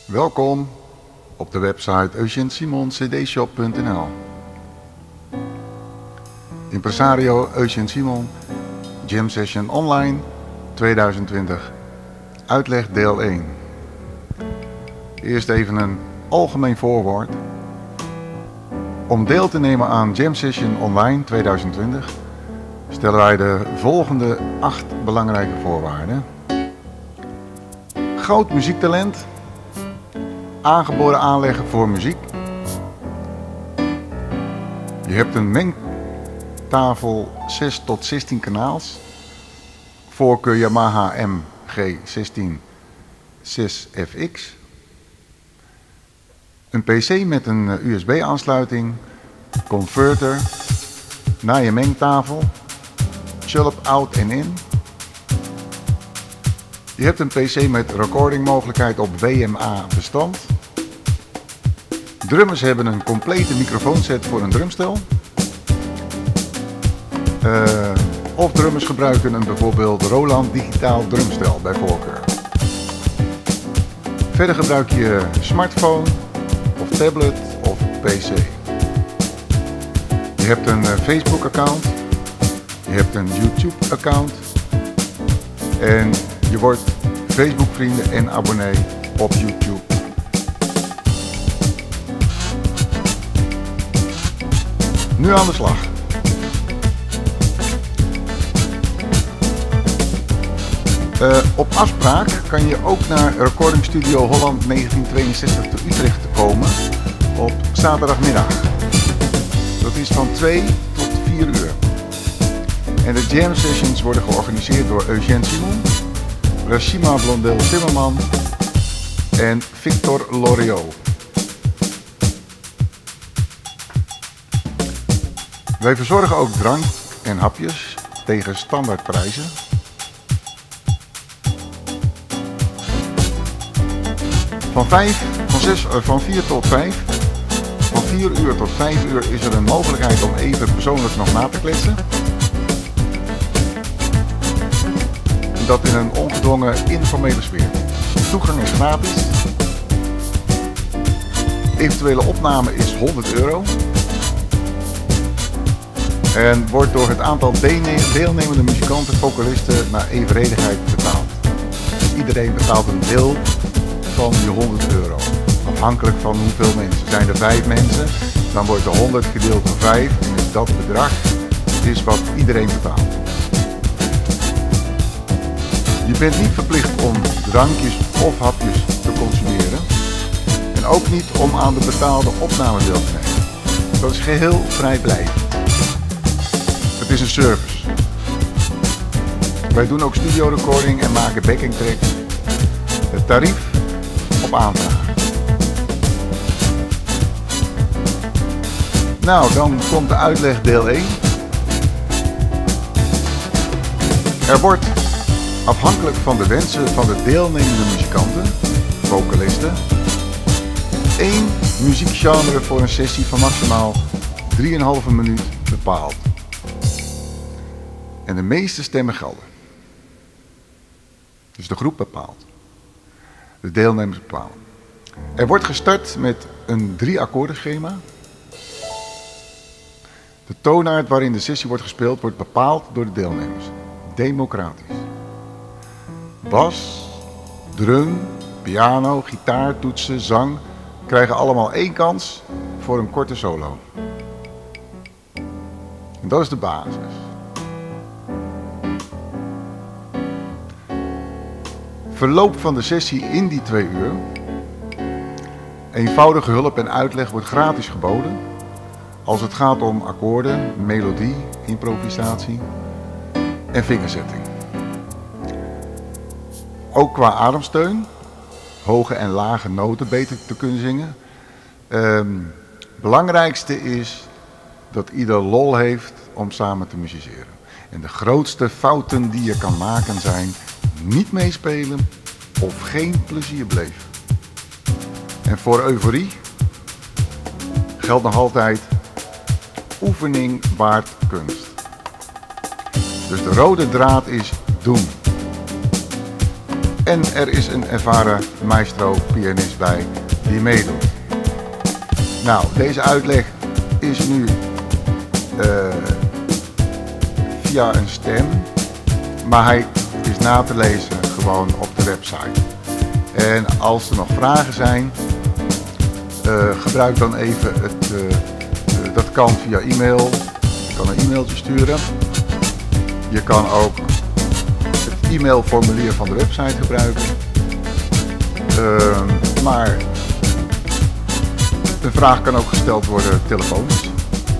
Welkom op de website EugeneSimonCDshop.nl. Impresario Eugene Simon, Jam Session Online 2020, uitleg deel 1. Eerst even een algemeen voorwoord. Om deel te nemen aan Jam Session Online 2020 stellen wij de volgende 8 belangrijke voorwaarden. Groot muziektalent, aangeboren aanleggen voor muziek. Je hebt een mengtafel 6 tot 16 kanaals, voorkeur Yamaha MG16 6FX. Een PC met een USB aansluiting, converter naar je mengtafel, chulp out en in. Je hebt een PC met recording mogelijkheid op WMA bestand. Drummers hebben een complete microfoonset voor een drumstel. Of drummers gebruiken een bijvoorbeeld Roland digitaal drumstel bij voorkeur. Verder gebruik je smartphone of tablet of PC. Je hebt een Facebook account. Je hebt een YouTube account. En je wordt Facebook vrienden en abonnee op YouTube. Nu aan de slag. Op afspraak kan je ook naar Recording Studio Holland 1962 te Utrecht komen op zaterdagmiddag. Dat is van 2 tot 4 uur. En de jam sessions worden georganiseerd door Eugene Simon, Rashima Blondel-Timmerman en Victor Loriot. Wij verzorgen ook drank en hapjes tegen standaardprijzen. Van 4 tot 5. Van 4 uur tot 5 uur is er een mogelijkheid om even persoonlijk nog na te kletsen. Dat in een ongedwongen informele sfeer. Toegang is gratis. Eventuele opname is €100. En wordt door het aantal deelnemende muzikanten, vocalisten naar evenredigheid betaald. Dus iedereen betaalt een deel van je €100. Afhankelijk van hoeveel mensen. Zijn er 5 mensen, dan wordt er 100 gedeeld door 5 en is dat bedrag is wat iedereen betaalt. Je bent niet verplicht om drankjes of hapjes te consumeren en ook niet om aan de betaalde opname deel te nemen. Dat is geheel vrijblijvend. Het is een service. Wij doen ook studio recording en maken backing tracks. Het tarief op aanvraag. Nou, dan komt de uitleg deel 1. Er wordt afhankelijk van de wensen van de deelnemende muzikanten, vocalisten, 1 muziekgenre voor een sessie van maximaal 3,5 minuut bepaald. En de meeste stemmen gelden. Dus de groep bepaalt. De deelnemers bepalen. Er wordt gestart met een 3-akkoordenschema. De toonaard waarin de sessie wordt gespeeld wordt bepaald door de deelnemers. Democratisch. Bas, drum, piano, gitaar, toetsen, zang krijgen allemaal 1 kans voor een korte solo. En dat is de basis. Verloop van de sessie in die 2 uur. Eenvoudige hulp en uitleg wordt gratis geboden. Als het gaat om akkoorden, melodie, improvisatie en vingerzetting. Ook qua ademsteun, hoge en lage noten beter te kunnen zingen. Belangrijkste is dat ieder lol heeft om samen te musiceren. En de grootste fouten die je kan maken zijn niet meespelen of geen plezier beleven. En voor euforie geldt nog altijd: oefening baart kunst. Dus de rode draad is doen. En er is een ervaren maestro-pianist bij die meedoet. Nou, deze uitleg is nu via een stem, maar hij is na te lezen gewoon op de website. En als er nog vragen zijn, gebruik dan even dat kan via e-mail. Je kan een e-mailtje sturen. Je kan ook het e-mailformulier van de website gebruiken. Maar een vraag kan ook gesteld worden telefonisch.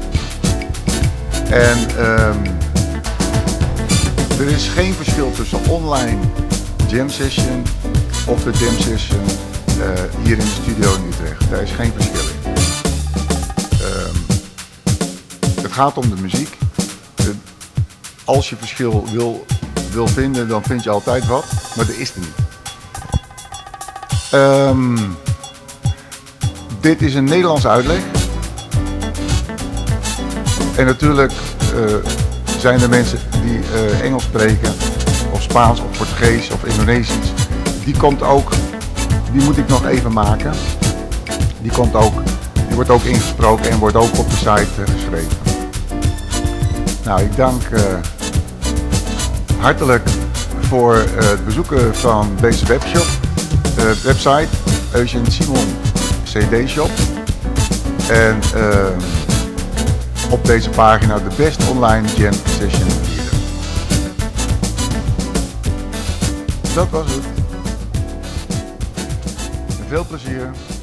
En er is geen verschil tussen online jam session of de jam session hier in de studio in Utrecht. Daar is geen verschil in. Het gaat om de muziek. Als je verschil wil vinden, dan vind je altijd wat, maar dat is er niet. Dit is een Nederlandse uitleg. En natuurlijk zijn er mensen die Engels spreken, of Spaans, of Portugees, of Indonesisch. Die moet ik nog even maken. Die wordt ook ingesproken en wordt ook op de site geschreven. Nou, ik dank hartelijk voor het bezoeken van deze website, Eugène Simon CD Shop. En op deze pagina de best online jam session hier. Dat was het. Veel plezier.